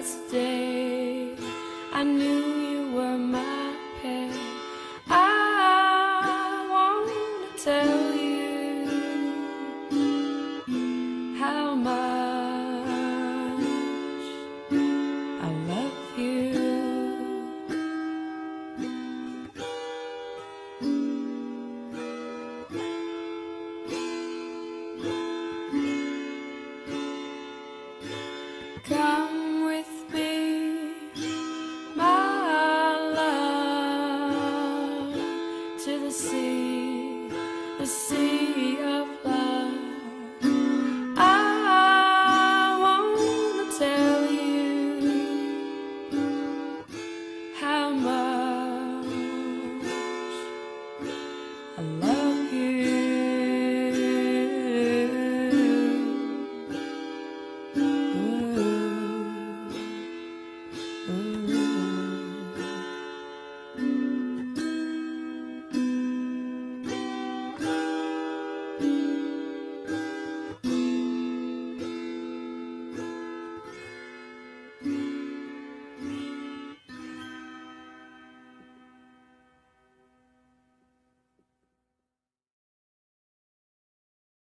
first day I knew you were my pet. I want to tell you how much I love you. Come with me, my love, to the sea,